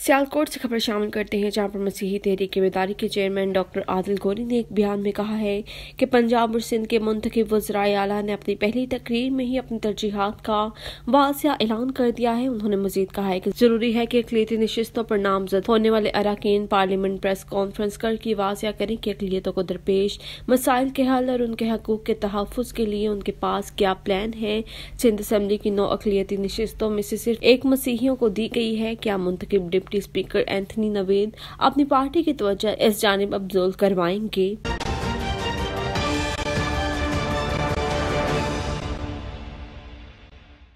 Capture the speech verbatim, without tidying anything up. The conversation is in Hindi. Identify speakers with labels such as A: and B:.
A: सियालकोट से खबर शामिल करते हैं, जहां पर मसीही तहरीक बेदारी के चेयरमैन डॉक्टर आदिल गोरी ने एक बयान में कहा है कि पंजाब और सिंध के मुंतखब वज़राए आला ने अपनी पहली तकरीर में ही अपनी तरजीहात का वाज़िया ऐलान कर दिया है। उन्होंने मजीद कहा है कि जरूरी है कि अक़लियती नशिस्तों पर नामजद होने वाले अरकान पार्लियामेंट प्रेस कॉन्फ्रेंस करके वाज़िया करें कि अक़लियतों को दरपेश मसाइल के हल और उनके हकूक़ के तहफ़्फ़ुज़ के लिए उनके पास क्या प्लान है। सिंध असम्बली की नौ अक़लियती नशिस्तों में से सिर्फ एक मसीहियों को दी गई है। क्या मुंतखब डिप्टी स्पीकर एंथनी नवेद अपनी पार्टी की तवज्जो इस जानिब अब्ज़ोल करवाएंगे?